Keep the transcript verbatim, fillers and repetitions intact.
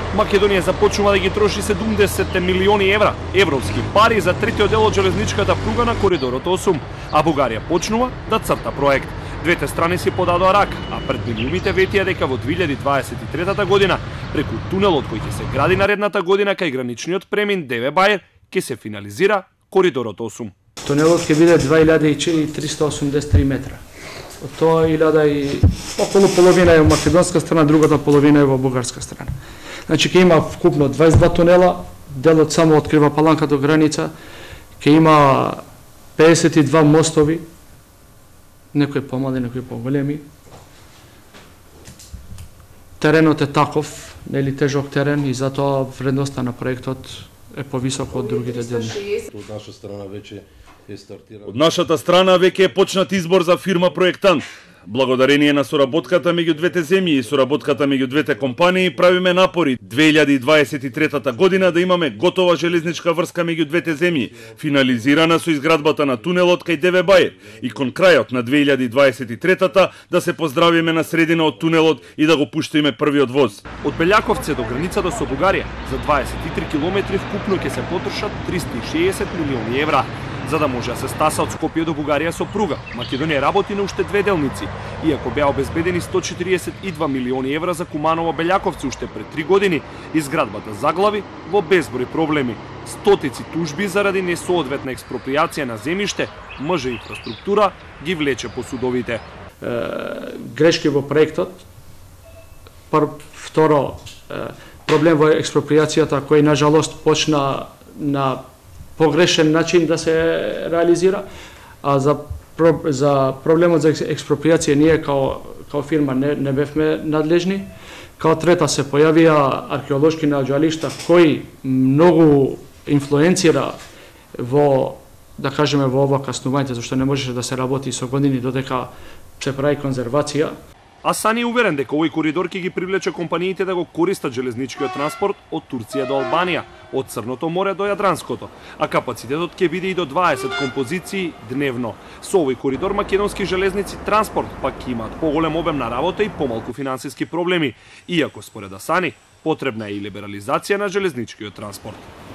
Македонија започнува да ги троши седумдесет милиони евра, европски пари за третиот дел од железничката пруга на коридорот осум, а Бугарија почнува да црта проект. Двете страни си подадоа рака, а пред милиумите ветија дека во две илјади дваесет и трета година, преку тунелот кој ќе се гради наредната година кај граничниот премин Деве Бајер, ќе се финализира коридорот осум. Тунелот ќе биде две илјади триста осумдесет и три метра. Од тоа илјада и околу половина е во македонска страна, другата половина е во бугарска страна. Значи ќе има вкупно дваесет и два тунела, делот само од Крива Паланка до граница, ќе има педесет и два мостови, некои помали, некои поголеми. Теренот е таков, нели тежок терен и затоа вредноста на проектот е повисока од другите делни. Од наша страна веќе е стартирано. Од нашата страна веќе е почнат избор за фирма проектант. Благодарение на соработката меѓу двете земји и соработката меѓу двете компании правиме напори две илјади дваесет и трета година да имаме готова железничка врска меѓу двете земји, финализирана со изградбата на тунелот кај Деве Бајер и кон крајот на две илјади дваесет и трета да се поздравиме на средина од тунелот и да го пуштиме првиот воз. Од Белјаковце до границата со Бугарија за дваесет и три километри вкупно ќе се потрошат триста и шеесет милиони евра. За да може да се стаса од Скопје до Бугарија со пруга, Македонија работи на уште две делници, иако беа обезбедени сто четиридесет и два милиони евра за Куманово-Белјаковци уште пред три години, изградбата заглави во безброј проблеми. Стотици тужби заради несоодветна експроприација на земјиште, МЖ инфраструктура ги влече по судовите. Е, грешки во проектот, пар, второ, е, проблем во експроприацијата кој на жалост почна на погрешен начин да се реализира, а за, за проблемот за експроприација ние као, као фирма не, не бевме надлежни. Као трета се појавија археолошки наоѓалишта кои многу инфлуенцира во, да кажеме, во ова каснување, зашто не можеше да се работи со години додека се прави конзервација. А Сани е уверен дека овој коридор ќе ги привлече компаниите да го користат железничкиот транспорт од Турција до Албанија, од Црното море до Јадранското, а капацитетот ќе биде и до дваесет композиции дневно. Со овој коридор македонски железници транспорт пак ќе имаат поголем обем на работа и помалку финансиски проблеми, иако според Асани потребна е и либерализација на железничкиот транспорт.